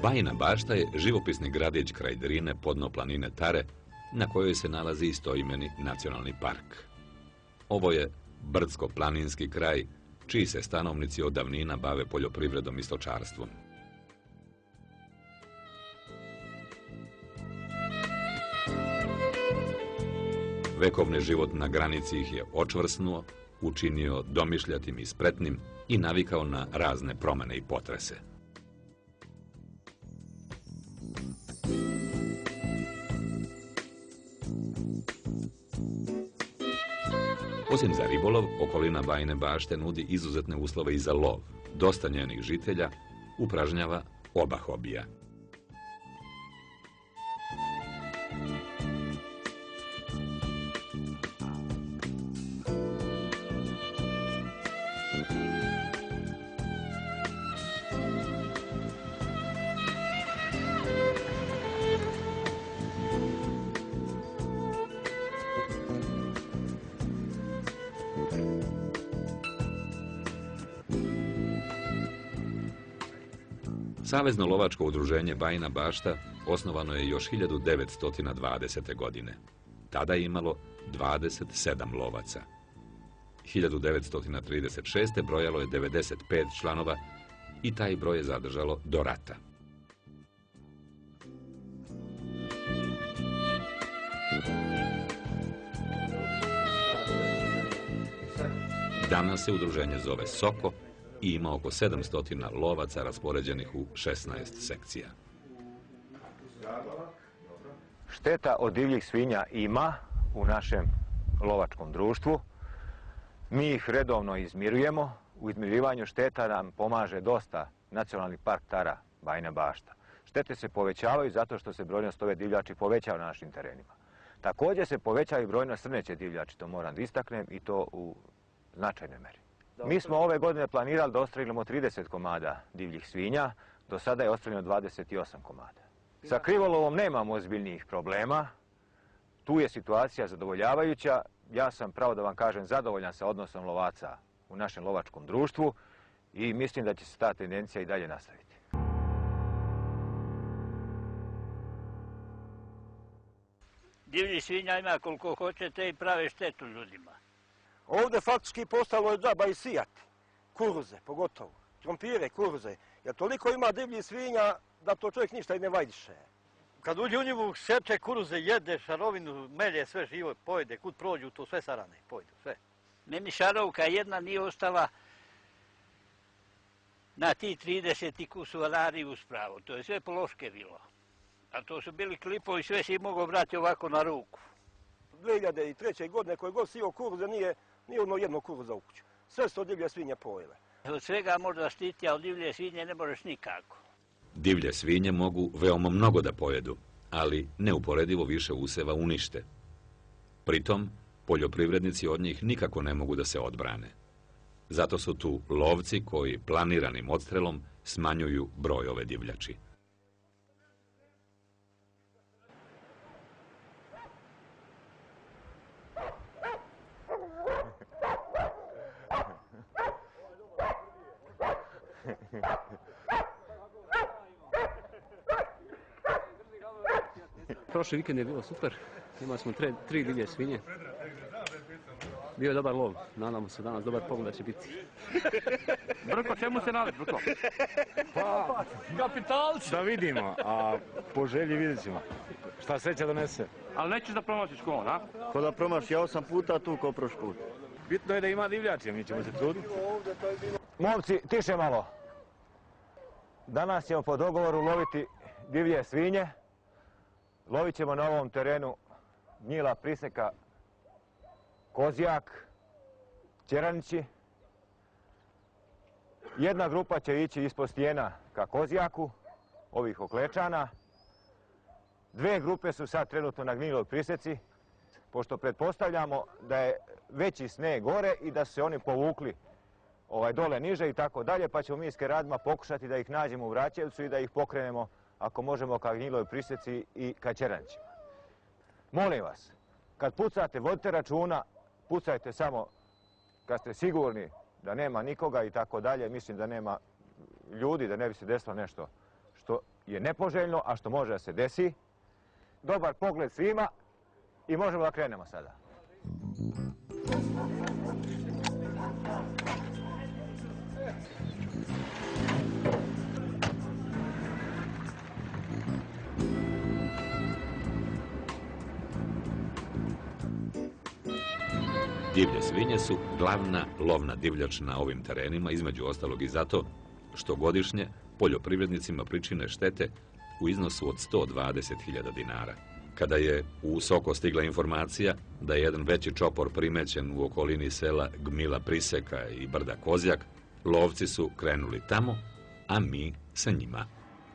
Bajina Bašta je živopisni gradić kraj Drine podno planine Tare, na kojoj se nalazi istoimeni nacionalni park. Ovo je brdsko-planinski kraj, čiji se stanovnici od davnina bave poljoprivredom i stočarstvom. Vekovni život na granici ih je očvrsnuo, učinio domišljatim i spretnim i navikao na razne promene i potrese. Osim za ribolov, okolina Bajine Bašte nudi izuzetne uslove i za lov. Dosta njenih žitelja upražnjava oba hobija. Savezno lovačko udruženje Bajina Bašta osnovano je još 1920. godine. Tada je imalo 27 lovaca. 1936. brojalo je 95 članova i taj broj je zadržalo do rata. Danas se udruženje zove Soko i ima oko 700 lovaca raspoređenih u 16 sekcija. Šteta od divljih svinja ima u našem lovačkom društvu. Mi ih redovno izmirujemo. U izmirivanju šteta nam pomaže dosta Nacionalni park Tara Bajina Bašta. Štete se povećavaju zato što se brojnost ove divljači povećava na našim terenima. Također se povećava i brojnost srneće divljači, to moram da istaknem, i to u značajnoj meri. Mi smo ove godine planirali da odstrelimo 30 komada divljih svinja, do sada je odstreljeno 28 komada. Sa krivolovom nemamo ozbiljnijih problema, tu je situacija zadovoljavajuća. Ja sam, pravo da vam kažem, zadovoljan sa odnosom lovaca u našem lovačkom društvu i mislim da će se ta tendencija i dalje nastaviti. Divljih svinja ima koliko hoćete i prave štetu ljudima. Ovdje faktički postalo je džaba i sijati, kuruze pogotovo, krompire, kuruze, jer toliko ima divljih svinja da to čovjek ništa i ne vajdiše. Kad uđe u njivu, seče kuruze, jede šarovinu, melje sve živo, pojede, kud prođu, to sve sarane, pojede, sve. Meni šarovka jedna nije ostala na ti 30 kusuvalari uspravo, to je sve pološke bilo. A to su bili klipovi, sve si mogao brati ovako na ruku. 2003. godine koje god sio kuruze nije ono jedno kuruza u kuću. Sve su to divlje svinje pojele. Od svega možda štiti, a od divlje svinje ne možeš nikako. Divlje svinje mogu veoma mnogo da pojedu, ali neuporedivo više useva unište. Pritom, poljoprivrednici od njih nikako ne mogu da se odbrane. Zato su tu lovci koji planiranim odstrelom smanjuju broj ove divljači. Prošli vikend je bilo super, imali smo tri divlje svinje. Bio je dobar lov, nadamo se danas dobar pogled da će biti. Brko, čemu se nalazi, Brko? Pa, kapitalci! Da vidimo, a po želji vidjet ćemo. Šta sreća donese. Ali nećeš da promašiš ko on, a? Ko da promaši, ja sam puta tu ko prošli put. Bitno je da ima divljači, mi ćemo se truditi. Momci, tiše malo. Danas ćemo po dogovoru loviti divlje svinje. Lovit ćemo na ovom terenu gnjila, priseka, kozjak, ćeranići. Jedna grupa će ići ispod stijena ka kozjaku, ovih oklečana. Dve grupe su sad trenutno na gnjiloj priseci, pošto pretpostavljamo da je veći sneg gore i da su se oni povukli dole niže i tako dalje, pa ćemo mi s keradima pokušati da ih nađemo u Vraćevcu i da ih pokrenemo, ako možemo, ka gnjiloj priseci i ka ćeranićima. Molim vas, kad pucate, vodite računa, pucajte samo kad ste sigurni da nema nikoga i tako dalje. Mislim da nema ljudi, da ne bi se desilo nešto što je nepoželjno, a što može da se desi. Dobar pogled svima i možemo da krenemo sada. Divlje svinje su glavna lovna divljač na ovim terenima, između ostalog i zato što godišnje poljoprivrednicima pričine štete u iznosu od 120.000 dinara. Kada je u Soko stigla informacija da je jedan veći čopor primećen u okolini sela Gmila Priseka i brda Kozjak, lovci su krenuli tamo, a mi sa njima.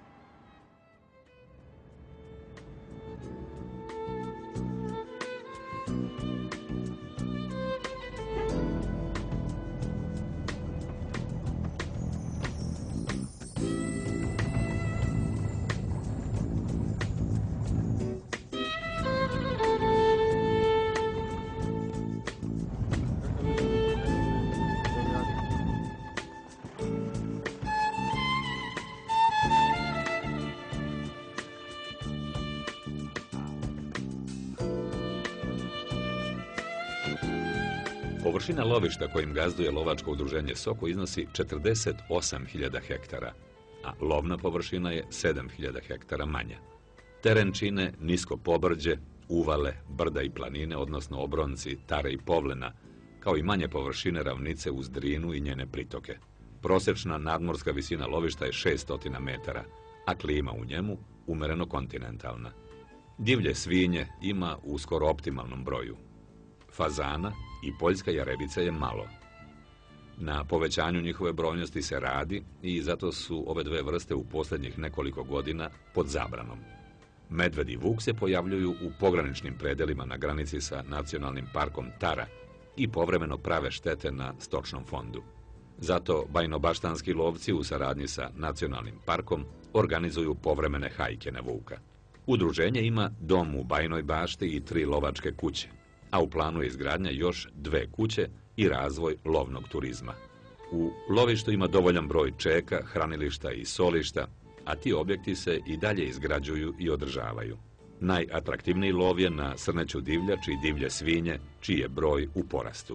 Površina lovišta kojim gazduje lovačko udruženje Soko iznosi 48.000 hektara, a lovna površina je 7.000 hektara manja. Teren čine nisko pobrđe, uvale, brda i planine, odnosno obronci, tare i povlena, kao i manje površine ravnice uz Drinu i njene pritoke. Prosječna nadmorska visina lovišta je 600 metara, a klima u njemu umereno kontinentalna. Divlje svinje ima u skoro optimalnom broju. Fazana i poljska jarebica je malo. Na povećanju njihove brojnosti se radi i zato su ove dve vrste u posljednjih nekoliko godina pod zabranom. Medved i vuk se pojavljuju u pograničnim predelima na granici sa nacionalnim parkom Tara i povremeno prave štete na stočnom fondu. Zato bajnobaštanski lovci u saradnji sa nacionalnim parkom organizuju povremene hajke na vuka. Udruženje ima dom u Bajnoj bašti i 3 lovačke kuće, a u planu je izgradnja još 2 kuće i razvoj lovnog turizma. U lovištu ima dovoljan broj čeka, hranilišta i solišta, a ti objekti se i dalje izgrađuju i održavaju. Najatraktivniji lov je na srneću divljač i divlje svinje, čiji je broj u porastu.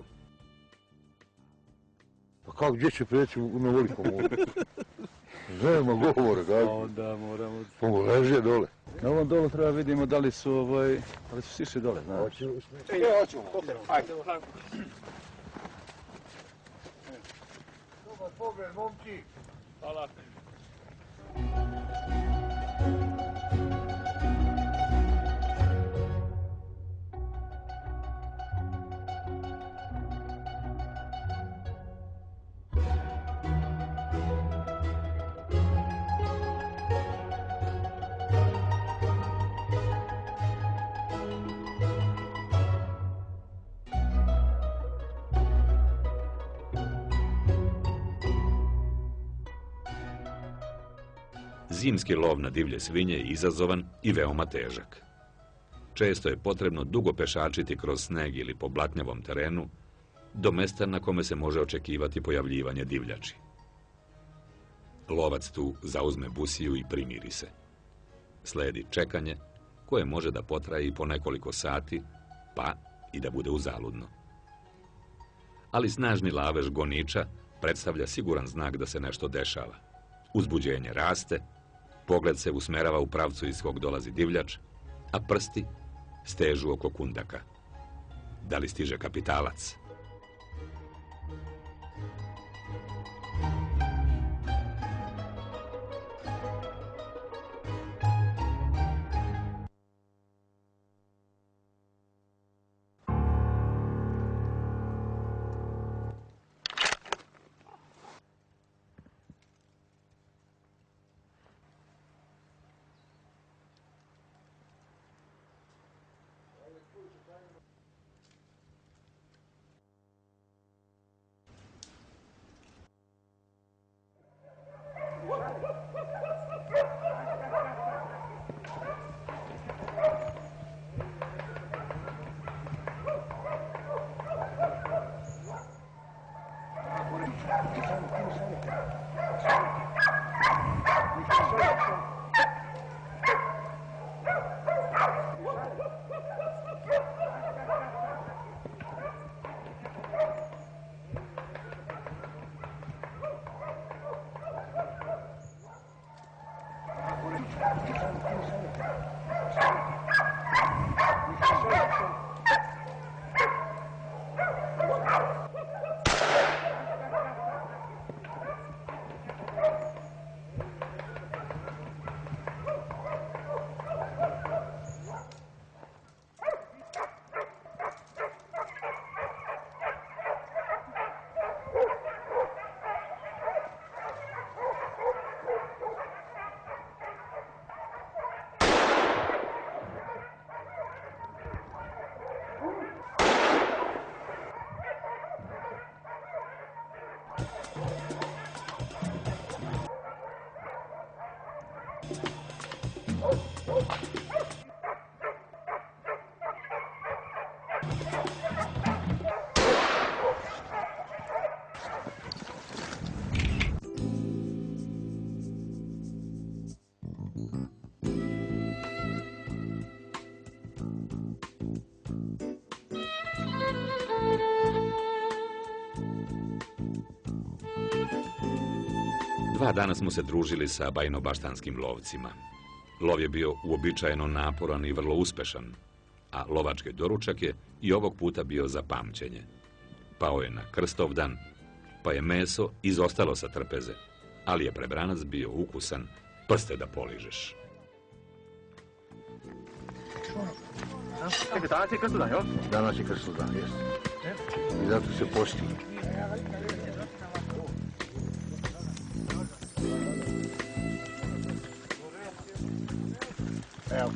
Pa kako, gdje će preći na veliko more? Nema govore, kako? Onda moramo... Pomogu leže dole. Na ovom dolu treba vidimo da li su siši dole, znaš. Hoćemo. Ajde. Dobar pogled, momci. Hvala. Zimski lov na divlje svinje je izazovan i veoma težak. Često je potrebno dugo pešačiti kroz sneg ili po blatnjavom terenu do mesta na kome se može očekivati pojavljivanje divljači. Lovac tu zauzme busiju i primiri se. Sledi čekanje koje može da potraje i po nekoliko sati, pa i da bude uzaludno. Ali snažni lavež goniča predstavlja siguran znak da se nešto dešava. Uzbuđenje raste, pogled se usmerava u pravcu iz kog dolazi divljač, a prsti stežu oko kundaka. Da li stiže kapitalac? Dva dana smo se družili sa bajnobaštanskim lovcima. Lov je bio uobičajeno naporan i vrlo uspešan, a lovački doručak je i ovog puta bio za pamćenje. Pao je na Krstovdan, pa je meso izostalo sa trpeze, ali je prebranac bio ukusan, prste da poližeš. Čekaj, danas je Krstovdan, jel? Danas je Krstovdan, jes. I zato se posti. Evo,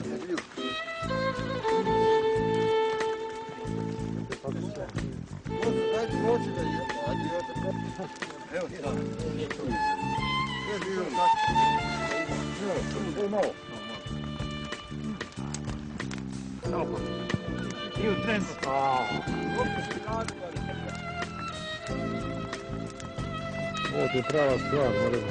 ovo je prava stvar, moram.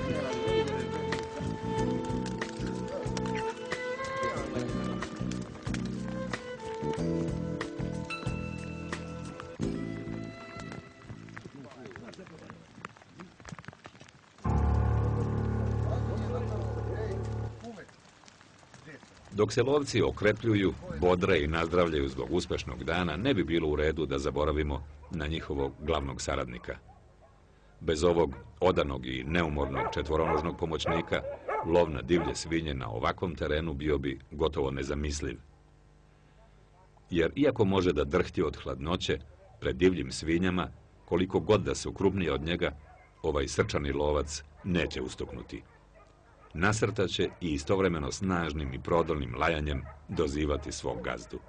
Dok se lovci okrepljuju, bodre i nazdravljaju zbog uspešnog dana, ne bi bilo u redu da zaboravimo na njihovog glavnog saradnika. Bez ovog odanog i neumornog četvoronožnog pomoćnika, lov na divlje svinje na ovakvom terenu bio bi gotovo nezamisliv. Jer iako može da drhti od hladnoće, pred divljim svinjama, koliko god da su krupnije od njega, ovaj srčani lovac neće ustuknuti. Nasrtaće i istovremeno snažnim i prodornim lajanjem dozivati svog gazdu.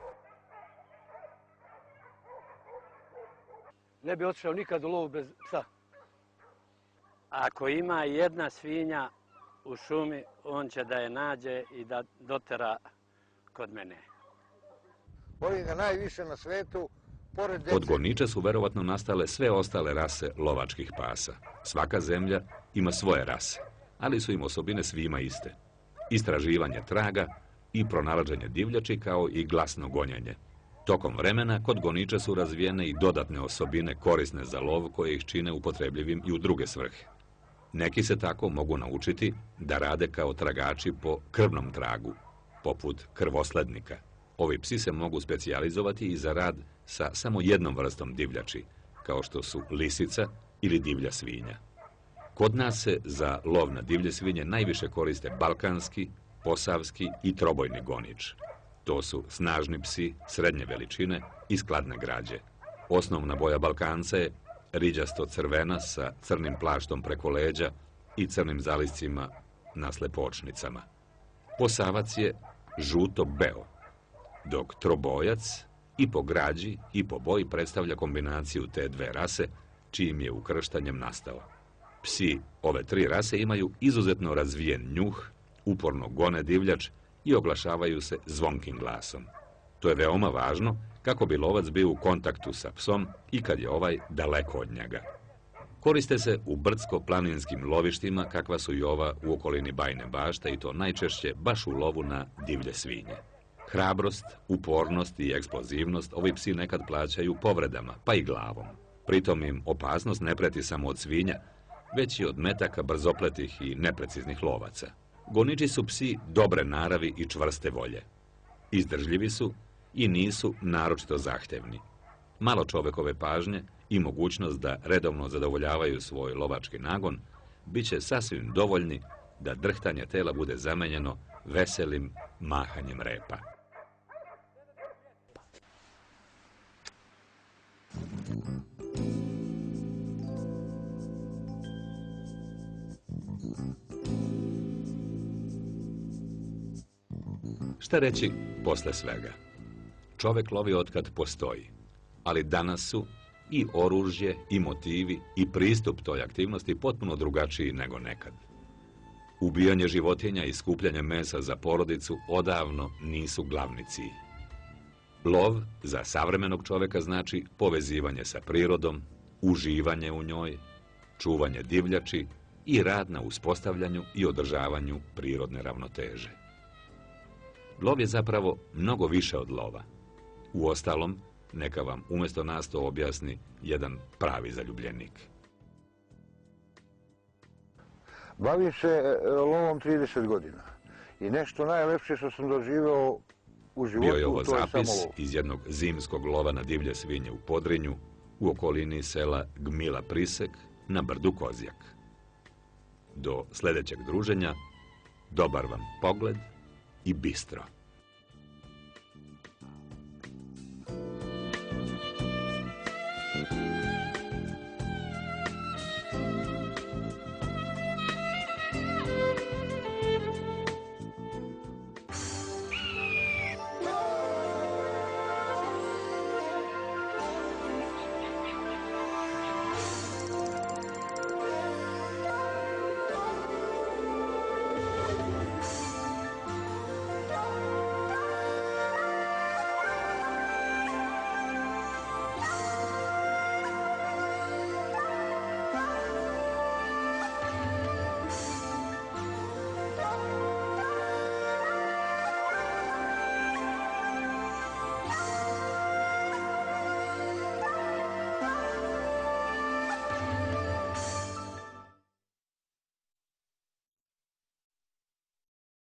Ne bi otišao nikad u lovu bez psa. Ako ima jedna svinja u šumi, on će da je nađe i da dotera kod mene. Volim ga najviše na svetu, pored dece. Od goniča su verovatno nastale sve ostale rase lovačkih pasa. Svaka zemlja ima svoje rase, ali su im osobine svima iste. Istraživanje traga i pronalaženje divljači kao i glasno gonjenje. Tokom vremena kod goniča su razvijene i dodatne osobine korisne za lov koje ih čine upotrebljivim i u druge svrhe. Neki se tako mogu naučiti da rade kao tragači po krvnom tragu, poput krvoslednika. Ovi psi se mogu specijalizovati i za rad sa samo jednom vrstom divljači, kao što su lisica ili divlja svinja. Kod nas se za lov na divlje svinje najviše koriste balkanski, posavski i trobojni gonič. To su snažni psi srednje veličine i skladne građe. Osnovna boja Balkanca je riđasto crvena sa crnim plaštom preko leđa i crnim zaliscima na slepočnicama. Posavac je žuto-beo, dok trobojac i po građi i po boji predstavlja kombinaciju te dve rase, čijim je ukrštanjem nastao. Psi ove tri rase imaju izuzetno razvijen njuh, uporno gone divljač i oglašavaju se zvonkim glasom. To je veoma važno kako bi lovac bio u kontaktu sa psom i kad je ovaj daleko od njega. Koriste se u brdsko-planinskim lovištima kakva su i ova u okolini Bajne Bašte i to najčešće baš u lovu na divlje svinje. Hrabrost, upornost i eksplozivnost ovi psi nekad plaćaju povredama, pa i glavom. Pritom im opasnost ne preti samo od svinja, već i od metaka brzopletih i nepreciznih lovaca. Goniči su psi dobre naravi i čvrste volje. Izdržljivi su i nisu naročito zahtevni. Malo čovekove pažnje i mogućnost da redovno zadovoljavaju svoj lovački nagon bit će sasvim dovoljni da drhtanje tela bude zamenjeno veselim mahanjem repa. Šta reći posle svega? Čovek lovi otkad postoji, ali danas su i oružje, i motivi, i pristup toj aktivnosti potpuno drugačiji nego nekad. Ubijanje životinja i skupljanje mesa za porodicu odavno nisu glavni cilj. Lov za savremenog čoveka znači povezivanje sa prirodom, uživanje u njoj, čuvanje divljači i rad na uspostavljanju i održavanju prirodne ravnoteže. Lov je zapravo mnogo više od lova. Uostalom, neka vam umjesto nas to objasni jedan pravi zaljubljenik. Bavim se lovom 30 godina. I nešto najlepše što sam doživeo u životu, Bio je ovo to je zapis samo lov. iz jednog zimskog lova na divlje svinje u Podrinju, u okolini sela Gmila Prisek na brdu Kozjak. Do sljedećeg druženja, dobar vam pogled i bistro.